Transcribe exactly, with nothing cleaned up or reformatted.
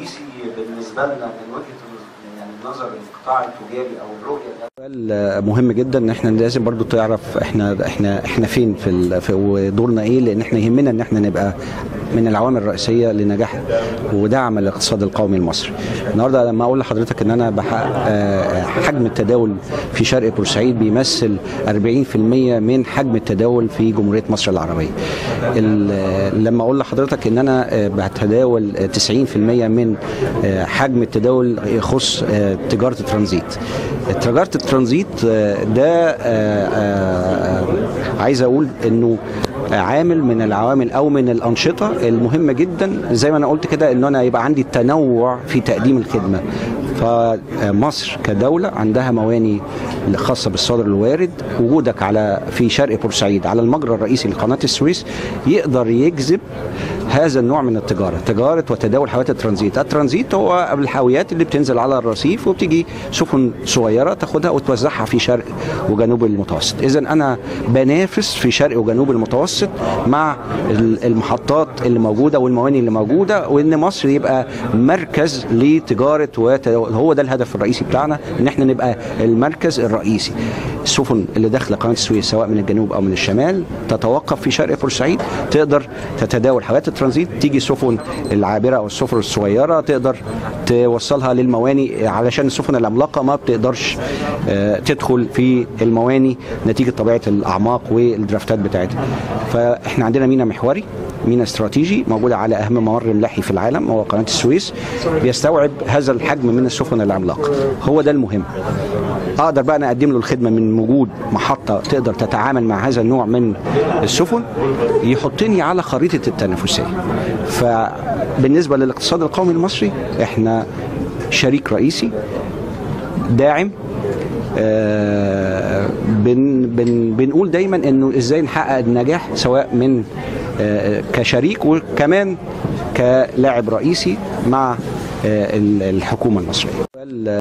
رئيسي بالنسبه لنا من وجهه يعني نظر القطاع التجاري او الرؤيه ده مهم جدا ان احنا لازم برضو تعرف احنا احنا احنا فين في, في ودورنا ايه، لان احنا يهمنا ان احنا نبقى من العوامل الرئيسيه لنجاح ودعم الاقتصاد القومي المصري. النهارده لما اقول لحضرتك ان انا بحقق حجم التداول في شرق بورسعيد بيمثل أربعين بالمئة من حجم التداول في جمهوريه مصر العربيه. لما اقول لحضرتك ان انا بتداول تسعين بالمئة من حجم التداول يخص تجاره الترانزيت. تجاره الترانزيت ده عايز اقول انه عامل من العوامل او من الانشطه المهمه جدا، زي ما انا قلت كده، ان انا يبقى عندي تنوع في تقديم الخدمه. فمصر كدوله عندها مواني خاصه بالصادر الوارد. وجودك على في شرق بورسعيد على المجرى الرئيسي لقناه السويس يقدر يجذب هذا النوع من التجاره، تجاره وتداول حاويات الترانزيت. الترانزيت هو الحاويات اللي بتنزل على الرصيف وبتيجي سفن صغيره تاخدها وتوزعها في شرق وجنوب المتوسط. اذا انا بنافس في شرق وجنوب المتوسط مع المحطات اللي موجوده والمواني اللي موجوده، وان مصر يبقى مركز لتجاره وتداول. هو ده الهدف الرئيسي بتاعنا، ان احنا نبقى المركز الرئيسي. السفن اللي داخله قناه السويس سواء من الجنوب او من الشمال تتوقف في شرق بورسعيد، تقدر تتداول حاويات الترانزيت. تيجي السفن العابره او السفن الصغيره تقدر توصلها للمواني، علشان السفن العملاقه ما بتقدرش تدخل في المواني نتيجه طبيعه الاعماق والدرافتات بتاعتها. فاحنا عندنا ميناء محوري، ميناء استراتيجي موجود على اهم ممر ملاحي في العالم هو قناه السويس، بيستوعب هذا الحجم من السفن العملاقه. هو ده المهم. اقدر بقى انا اقدم له الخدمه من وجود محطه تقدر تتعامل مع هذا النوع من السفن، يحطني على خريطه التنافسيه. فبالنسبه للاقتصاد القومي المصري احنا شريك رئيسي داعم. آه بن بن بنقول دايما انه ازاي نحقق النجاح سواء من آه كشريك وكمان كلاعب رئيسي مع آه الحكومه المصريه.